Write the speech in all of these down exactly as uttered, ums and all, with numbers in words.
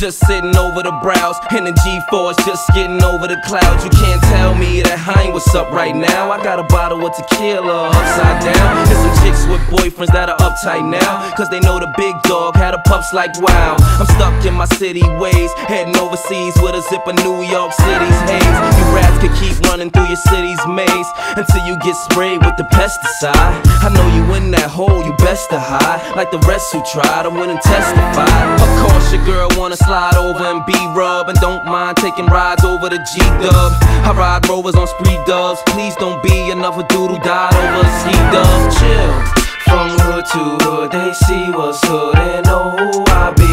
just sitting over the brows, and the G force just getting over the clouds. You can't tell me that I ain't what's up right now. I got a bottle of tequila upside down, and some chicks with boyfriends that are uptight now, cause they know the big dog had a pups like wow. I'm stuck in my city ways, heading overseas with a zip of New York City's haze. You rats could keep running through your city's maze until you get sprayed with the pesticide. I know you in that hole, you best to hide, like the rest who tried to win and testify. Of course your girl wanna slide over and be rubbed, and don't mind taking rides over the G-Dub. I ride Rovers on spree dubs. Please don't be another dude who died over a ski dub. Chill. From hood to hood, they see what's hood and know who I be.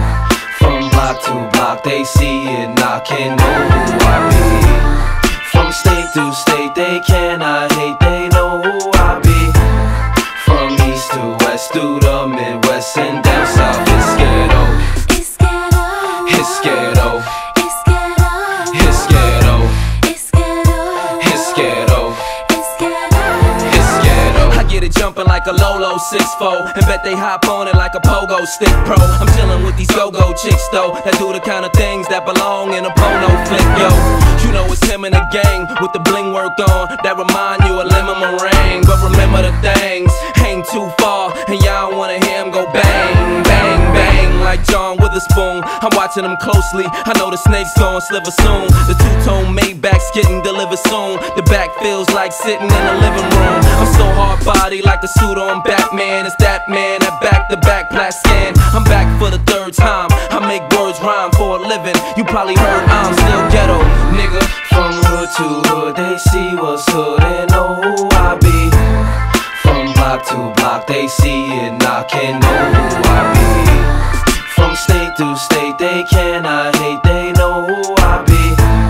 From block to block, they see it knocking, know who I be. From state to state, they cannot hate, they know who I be. From east to west, through the Midwest and down south, it's ghetto. It's ghetto. It's ghetto. It's ghetto. It's ghetto. It's ghetto. It's ghetto. It's ghetto. It's ghetto. I get it jumping like a Lolo six four, and bet they hop on it like a pogo stick pro. I'm chilling with these go-go chicks though, that do the kind of things that belong in a porno flick, yo. You know it's him and the gang with the bling work on, that remind you of Lemon Meringue. But remember the things ain't too far, and y'all wanna hear him go bang, bang, bang like John Witherspoon. I'm watching him closely, I know the snake's gon' sliver soon. The two-tone Maybach's getting delivered soon. The back feels like sitting in the living room. I'm so hard body like the suit on Batman. It's that man, that back-to-back plat scan. I'm back for the third time, I make words rhyme for a living. You probably heard I'm still ghetto, nigga. From hood to hood, they see what's hood and know who I be. From block to block, they see it knocking, know who I be. From state to state, they cannot hate, they know who I be.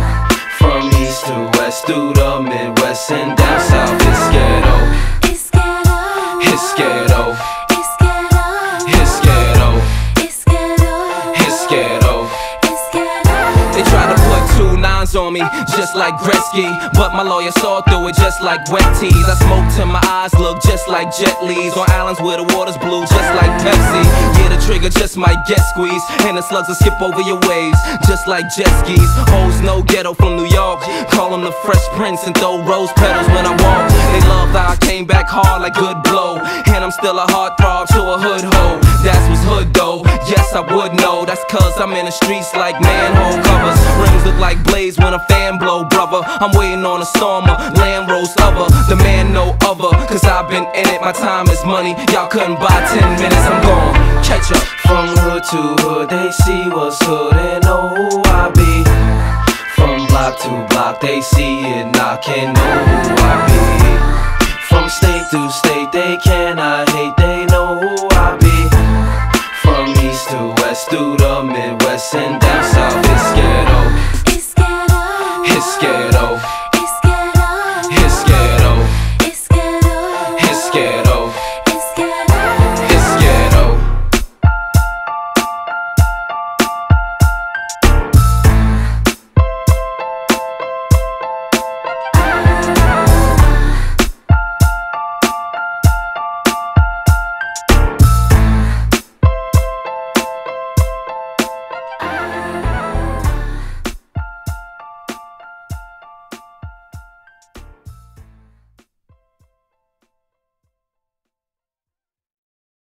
From east to west, through the Midwest and down south, it's ghetto. It's ghetto. It's ghetto. It's ghetto. It's ghetto. It's ghetto. It's ghetto. It's ghetto. They try to put two nines on me, just like Gretzky, but my lawyer saw through it just like wet teas. I smoke till my eyes look just like Jet Li's, on islands where the water's blue just like Pepsi. Yeah, the trigger just might get squeezed, and the slugs will skip over your waves just like jet skis. Hoes no ghetto from New York, call him the Fresh Prince and throw rose petals when I walk. They love how I came back hard like good blow, and I'm still a heartthrob to a hood hoe. That's what's hood though, yes I would know. That's cause I'm in the streets like manhole covers. Rims look like blades when a fan blow, brother. I'm waiting on a stormer, Land Rose lover. The man no other, cause I've been in it, my time is money. Y'all couldn't buy ten minutes, I'm gone, catch up. From hood to hood, they see what's hood and know who I be. From block to block, they see it knocking, know who I be. From state to state, they